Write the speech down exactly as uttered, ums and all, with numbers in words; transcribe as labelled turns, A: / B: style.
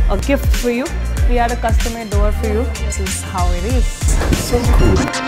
A: a gift for you. We had a custom-made door for you. This is how it is.
B: So cool.